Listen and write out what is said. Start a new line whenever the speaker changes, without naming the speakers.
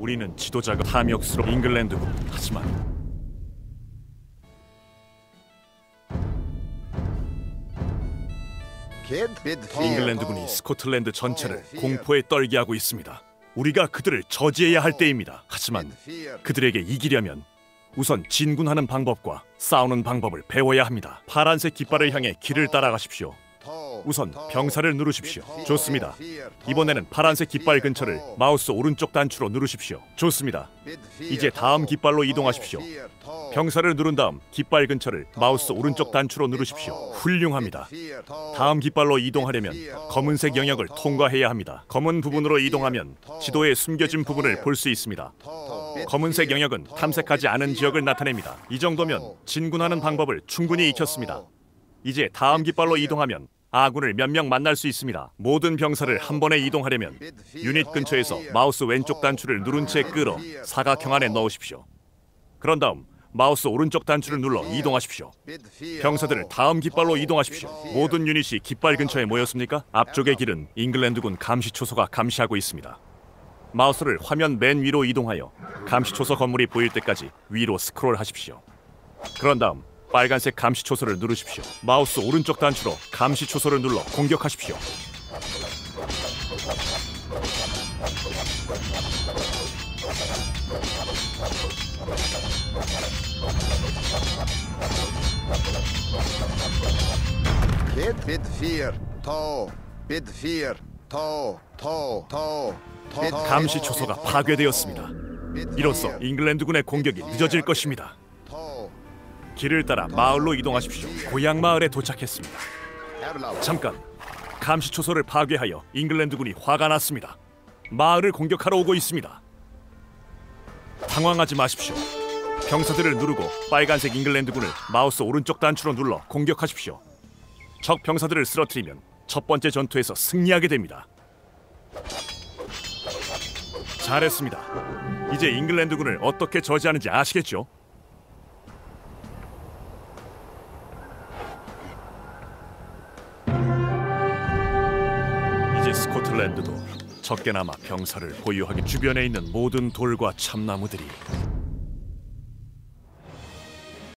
우리는 지도자가 탐욕스러운 잉글랜드군. 하지만 잉글랜드군이 스코틀랜드 전체를 공포에 떨게 하고 있습니다. 우리가 그들을 저지해야 할 때입니다. 하지만 그들에게 이기려면 우선 진군하는 방법과 싸우는 방법을 배워야 합니다. 파란색 깃발을 향해 길을 따라가십시오. 우선 병사를 누르십시오. 좋습니다. 이번에는 파란색 깃발 근처를 마우스 오른쪽 단추로 누르십시오. 좋습니다. 이제 다음 깃발로 이동하십시오. 병사를 누른 다음 깃발 근처를 마우스 오른쪽 단추로 누르십시오. 훌륭합니다. 다음 깃발로 이동하려면 검은색 영역을 통과해야 합니다. 검은 부분으로 이동하면 지도에 숨겨진 부분을 볼 수 있습니다. 검은색 영역은 탐색하지 않은 지역을 나타냅니다. 이 정도면 진군하는 방법을 충분히 익혔습니다. 이제 다음 깃발로 이동하면 아군을 몇 명 만날 수 있습니다. 모든 병사를 한 번에 이동하려면 유닛 근처에서 마우스 왼쪽 단추를 누른 채 끌어 사각형 안에 넣으십시오. 그런 다음 마우스 오른쪽 단추를 눌러 이동하십시오. 병사들을 다음 깃발로 이동하십시오. 모든 유닛이 깃발 근처에 모였습니까? 앞쪽의 길은 잉글랜드군 감시초소가 감시하고 있습니다. 마우스를 화면 맨 위로 이동하여 감시초소 건물이 보일 때까지 위로 스크롤하십시오. 그런 다음 빨간색 감시초소를 누르십시오. 마우스 오른쪽 단추로 감시초소를 눌러 공격하십시오. 감시초소가 파괴되었습니다. 이로써 잉글랜드군의 공격이 늦어질 것입니다. 길을 따라 마을로 이동하십시오. 고향 마을에 도착했습니다. 잠깐, 감시초소를 파괴하여 잉글랜드군이 화가 났습니다. 마을을 공격하러 오고 있습니다. 당황하지 마십시오. 병사들을 누르고 빨간색 잉글랜드군을 마우스 오른쪽 단추로 눌러 공격하십시오. 적 병사들을 쓰러뜨리면 첫 번째 전투에서 승리하게 됩니다. 잘했습니다. 이제 잉글랜드군을 어떻게 저지하는지 아시겠죠? 이제 스코틀랜드도 적게나마 병사를 보유하기 주변에 있는 모든 돌과 참나무들이